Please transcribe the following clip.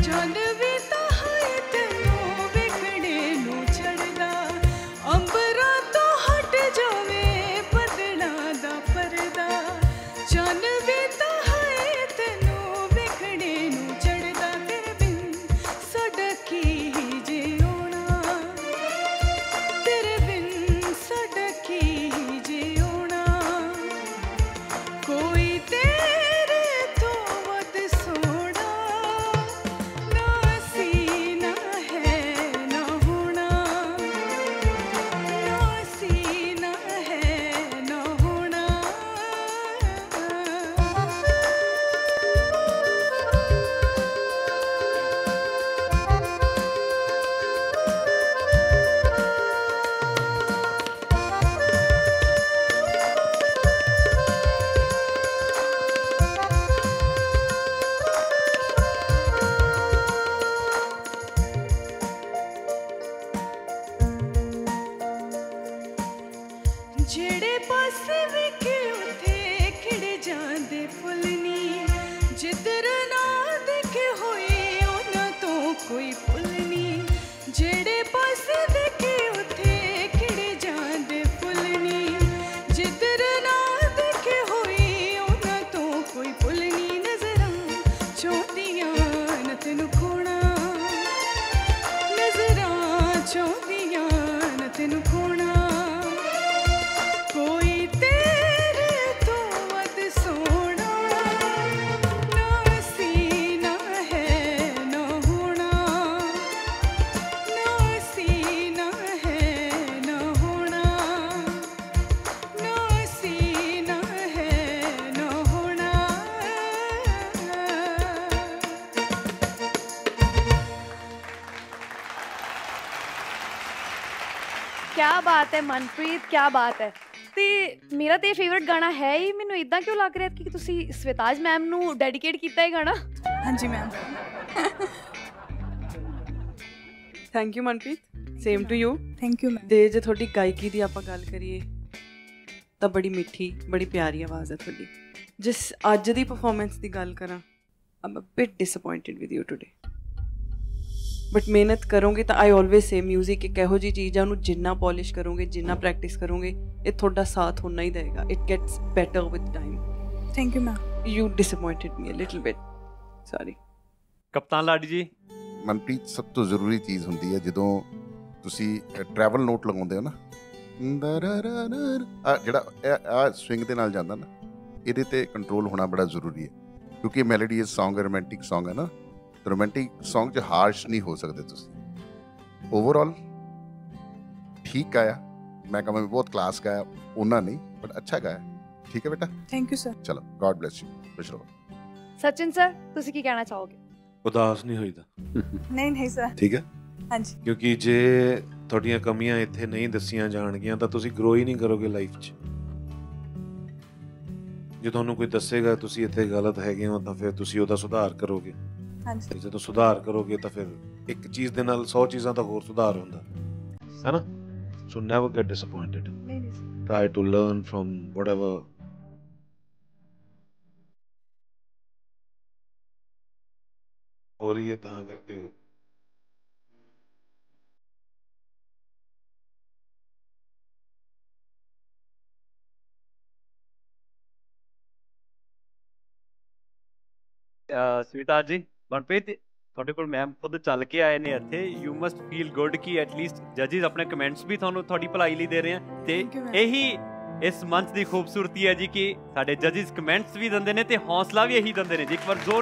ਚੰਨ ਵੀ ਤਾਂ ਹੈ ਤੈਨੂੰ ਵੇਖਣੇ ਨੂੰ ਚੜ੍ਹਦਾ, ਅੰਬਰਾਂ ਤੋਂ ਹਟ ਜਾਵੇ ਬੱਦਲਾਂ ਦਾ ਪਰਦਾ। ਚੰਨ ਵੀ ਤਾਂ ਹੈ ਤੈਨੂੰ ਵੇਖਣੇ ਨੂੰ ਚੜ੍ਹਦਾ, ਤੇਰੇ ਬਿਨ ਸਾਡਾ ਕੀ ਜਿਉਣਾ, ਤੇਰੇ ਬਿਨ ਸਾਡਾ ਕੀ ਜਿਉਣਾ। ਕੋਈ ਤੇਰੇ ਤੋਂ ਵੱਧ ਸੋਹਣਾ ਨਾ ਸੀ ਨਾ ਹੈ ਨਾ ਹੋਣਾ, ਨਾ ਸੀ ਨਾ ਹੈ ਨਾ ਹੋਣਾ। ਜਿਹੜੇ ਪਾਸੇ ਵੇਖੇ ਉੱਥੇ ਖਿੜ ਜਾਂਦੇ ਫੁੱਲ ਨੀ, ਜਿੱਧਰ ਨਾ ਦੇਖੇ ਹੋਏ ਉਹਨਾਂ ਤੋਂ ਕੋਈ ਪੁੱਲ ਨੀ। ਜਿਹੜੇ ਪਾਸੇ ਵੇਖੇ ਉੱਥੇ ਖਿੜ ਜਾਂਦੇ ਫੁੱਲ ਨੀ, ਜਿੱਧਰ ਨਾ ਦੇਖੇ ਹੋਏ ਉਹਨਾਂ ਤੋਂ ਕੋਈ ਪੁੱਲ ਨੀ। ਨਜ਼ਰਾਂ ਚਾਹੁੰਦੀਆਂ ਨਾ ਤੈਨੂੰ ਖੋਣਾ, ਨਜ਼ਰਾਂ ਚਾਹੁੰਦੀਆਂ ਨਾ ਤੈਨੂੰ ਖੋਣਾ। ਕੋਈ ਤੇਰੇ ਤੋਂ ਵੱਧ ਸੋਹਣਾ ਨਾ ਸੀ ਨਾ ਹੈ ਨਾ ਹੋਣਾ, ਨਾ ਸੀ ਨਾ ਹੈ ਨਾ ਹੋਣਾ, ਨਾ ਸੀ ਨਾ ਹੈ ਨਾ ਹੋਣਾ। क्या बात है मनप्रीत, क्या बात है। ਤੇ ਮੇਰਾ ਤੇ ਫੇਵਰਿਟ ਗਾਣਾ ਹੈ ਹੀ। ਮੈਨੂੰ ਇਦਾਂ ਕਿਉਂ ਲੱਗ ਰਿਹਾ ਕਿ ਤੁਸੀਂ ਸਵੇਤਾਜ ਮੈਮ ਨੂੰ ਡੈਡੀਕੇਟ ਕੀਤਾ ਇਹ ਗਾਣਾ? ਹਾਂਜੀ ma'am. Thank you Manpreet, same to you. Thank you ma'am. ਤੇ ਜੇ ਤੁਹਾਡੀ ਗਾਇਕੀ ਦੀ ਆਪਾਂ ਗੱਲ ਕਰੀਏ ਤਾਂ ਬੜੀ ਮਿੱਠੀ ਬੜੀ ਪਿਆਰੀ ਆਵਾਜ਼ ਹੈ ਤੁਹਾਡੀ। ਜਿਸ ਅੱਜ ਦੀ ਪਰਫਾਰਮੈਂਸ ਦੀ ਗੱਲ ਕਰਾਂ, I'm a bit disappointed with you today, but ਮਿਹਨਤ ਕਰੋਗੇ ਤਾਂ ਆਈ ਆਲਵੇਜ਼ ਸੇ ਮਿਊਜ਼ਿਕ ਇੱਕ ਇਹੋ ਜਿਹੀ ਚੀਜ਼ ਆ, ਉਹਨੂੰ ਜਿੰਨਾ ਪੋਲਿਸ਼ ਕਰੋਗੇ, ਜਿੰਨਾ ਪ੍ਰੈਕਟਿਸ ਕਰੋਗੇ, ਇਹ ਤੁਹਾਡਾ ਸਾਥ ਹੋਣਾ ਹੀ ਦੇਗਾ। It gets better with time. Thank you ma'am. You disappointed me a little bit, sorry. ਕਪਤਾਨ ਲਾਡੀ ਜੀ। ਮਨਪ੍ਰੀਤ, ਸਭ ਤੋਂ ਜ਼ਰੂਰੀ ਚੀਜ਼ ਹੁੰਦੀ ਹੈ ਜਦੋਂ ਤੁਸੀਂ ਟਰੈਵਲ ਨੋਟ ਲਗਾਉਂਦੇ ਹੋ ਨਾ, ਜਿਹੜਾ ਸਵਿੰਗ ਦੇ ਨਾਲ ਜਾਂਦਾ ਨਾ, ਇਹਦੇ 'ਤੇ ਕੰਟਰੋਲ ਹੋਣਾ ਬੜਾ ਜ਼ਰੂਰੀ ਹੈ, ਕਿਉਂਕਿ ਮੈਲੋਡੀਅਸ ਸੌਂਗ ਹੈ, ਰੋਮਾਂਟਿਕ ਸੌਂਗ ਹੈ ਨਾ। ਰੋਮਾਂਟਿਕ ਸੌਂਗ 'ਚ ਹਾਰਸ਼ ਨਹੀਂ ਹੋ ਸਕਦੇ ਤੁਸੀਂ। ਓਵਰਆਲ ਠੀਕ ਗਾਇਆ, ਮੈਂ ਕਹਾਂ ਬਹੁਤ ਕਲਾਸ ਗਾਇਆ, ਉਹਨਾਂ ਨਹੀਂ ਬਟ ਅੱਛਾ ਗਾਇਆ। ਠੀਕ ਹੈ ਬੇਟਾ, ਥੈਂਕ ਯੂ ਸਰ। ਚਲੋ ਗॉड ਬlesਸ ਯੂ, ਖੁਸ਼ ਰਹੋ। ਸਚਿਨ ਸਰ, ਤੁਸੀਂ ਕੀ ਕਹਿਣਾ ਚਾਹੋਗੇ? ਉਦਾਸ ਨਹੀਂ ਹੋਈਦਾ। ਨਹੀਂ ਨਹੀਂ ਸਰ। ਠੀਕ ਹੈ, ਹਾਂਜੀ। ਕਿਉਂਕਿ ਜੇ ਤੁਹਾਡੀਆਂ ਕਮੀਆਂ ਇੱਥੇ ਨਹੀਂ ਦੱਸੀਆਂ ਜਾਣਗੀਆਂ ਤਾਂ ਤੁਸੀਂ ਗਰੋ ਹੀ ਨਹੀਂ ਕਰੋਗੇ ਲਾਈਫ 'ਚ। ਜੇ ਤੁਹਾਨੂੰ ਕੋਈ ਦੱਸੇਗਾ ਤੁਸੀਂ ਇੱਥੇ ਗਲਤ ਹੈਗੇ ਹੋ ਤਾਂ ਫਿਰ ਤੁਸੀਂ ਉਹਦਾ ਸੁਧਾਰ ਕਰੋਗੇ। ਹਾਂਜੀ। ਤੇ ਜਦੋਂ ਸੁਧਾਰ ਕਰੋਗੇ ਤਾਂ ਫਿਰ ਇੱਕ ਚੀਜ਼ ਦੇ ਨਾਲ 100 ਚੀਜ਼ਾਂ ਦਾ ਹੋਰ ਸੁਧਾਰ ਹੁੰਦਾ ਹੈ ਨਾ। So never get disappointed, try to learn from whatever. ਹੋ ਰਹੀ ਹੈ ਤਾਂ ਕਰਕੇ ਸਵੀਤਾਜ ਜੀ, ਮਨਪ੍ਰੀਤ ਤੁਹਾਡੇ ਕੋਲ ਮੈਮ ਖੁਦ ਚੱਲ ਕੇ ਆਏ ਨੇ ਇੱਥੇ। ਯੂ ਮਸਟ ਫੀਲ ਗੁੱਡ ਕਿ ਐਟਲੀਸਟ ਜੱਜਿਸ ਆਪਣੇ ਕਮੈਂਟਸ ਵੀ ਤੁਹਾਨੂੰ ਤੁਹਾਡੀ ਭਲਾਈ ਲਈ ਦੇ ਰਹੇ ਆ। ਤੇ ਇਹੀ ਇਸ ਮੰਚ ਦੀ ਖੂਬਸੂਰਤੀ ਹੈ ਜੀ ਕਿ ਸਾਡੇ ਜੱਜਿਸ ਕਮੈਂਟਸ ਵੀ ਦਿੰਦੇ ਨੇ ਤੇ ਹੌਸਲਾ ਵੀ ਇਹੀ ਦਿੰਦੇ ਨੇ ਜੀ। ਇੱਕ ਵਾਰ ਜ਼ੋਰ